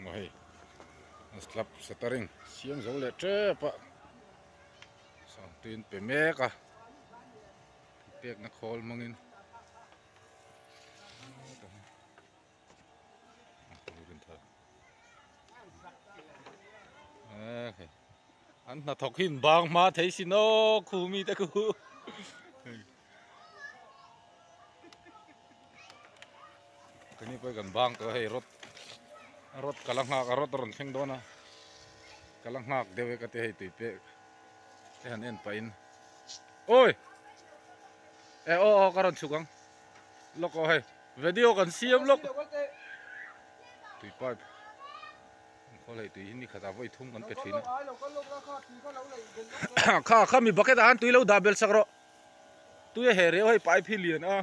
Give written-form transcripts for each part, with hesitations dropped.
Oi, slap setering siam zo le tre pa sang tin pe me ka pek na khol mangin anh na thọc hin bang ma thấy xin nó khu mi ta khu cái này phải gần bang có hay rốt rốt kalang ngak rốt ròn kheng đó na kalang ngak dewe cái hay tùy pe cái hắn en pain ôi karon chugang lok hay video kan siam lok tùy pa có lại tùy hình khát với thùng kan pet fin khá mi bucket anh tùy lâu double sắc rồi tùy hè rêu hay pai phi liền à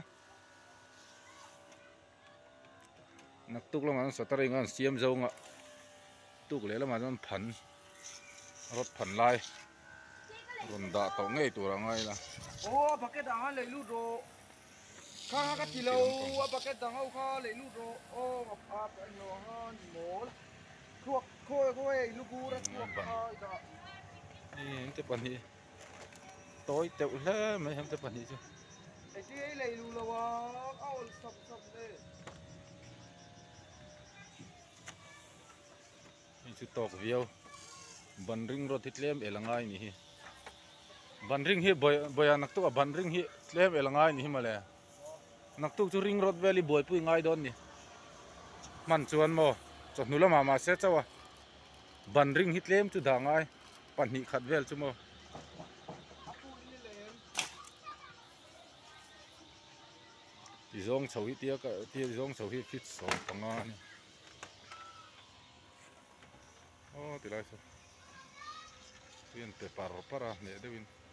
nặc tuk lắm anh sợ tây ngon xiêm dâu ngạ tuk lấy lắm anh phấn rót phấn lai rồi đã tao ngay tụi rằng ngay là ô bucket đang lấy lút rồi khá cái chỉ lâu bucket đang khá lấy lút rồi ô nó mổ thuốc khôi lút gu đó thuốc em tiếp phần gì tối chịu lắm mấy em tiếp phần gì chứ cái lấy lút rồi sập đây chú tộc viêu ban ring rồi thịt lem elangai nhỉ ban ring hi boy nak tu ban ring hi lem elangai nhỉ mà lẽ nak tu chú ring road valley boy pui ngai don nhỉ man chuan mo chot nula mama se chawa ban ring hit lem chu dangai pan hi khat vel chu mo ti zong chau hi tia ka ti zong chau hi fit so panga ni oh ti lai so tiền te paro para ne devin